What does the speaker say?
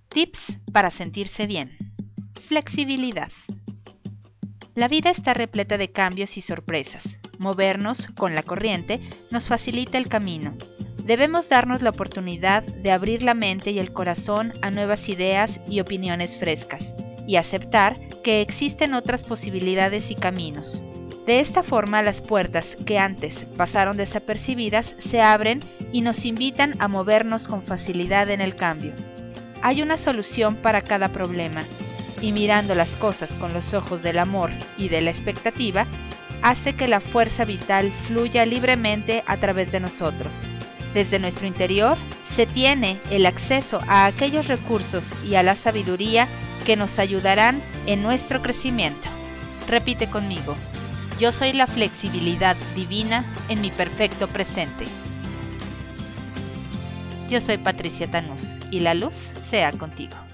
Tips para sentirse bien. Flexibilidad. La vida está repleta de cambios y sorpresas. Movernos con la corriente nos facilita el camino. Debemos darnos la oportunidad de abrir la mente y el corazón a nuevas ideas y opiniones frescas, y aceptar que existen otras posibilidades y caminos. De esta forma, las puertas que antes pasaron desapercibidas se abren y nos invitan a movernos con facilidad en el cambio. Hay una solución para cada problema, y mirando las cosas con los ojos del amor y de la expectativa, hace que la fuerza vital fluya libremente a través de nosotros. Desde nuestro interior se tiene el acceso a aquellos recursos y a la sabiduría que nos ayudarán en nuestro crecimiento. Repite conmigo: yo soy la flexibilidad divina en mi perfecto presente. Yo soy Patricia Tanús y la luz sea contigo.